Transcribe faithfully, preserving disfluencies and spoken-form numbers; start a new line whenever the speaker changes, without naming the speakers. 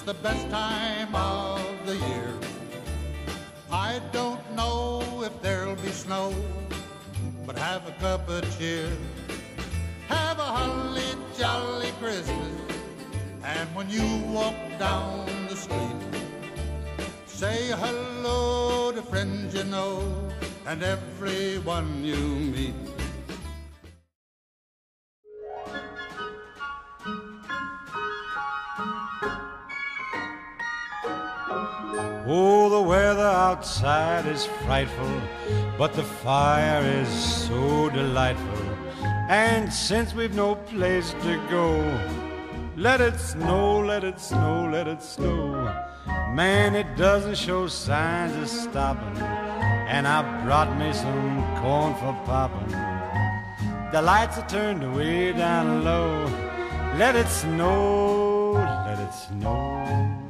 the best time of the year. I don't know if there'll be snow, but have a cup of cheer. Have a holly jolly Christmas, and when you walk down the street, say hello to friends you know and everyone you meet.
Oh, the weather outside is frightful, but the fire is so delightful. And since we've no place to go, let it snow, let it snow, let it snow. Man, it doesn't show signs of stopping, and I brought me some corn for popping. The lights are turned way down low. Let it snow, let it snow.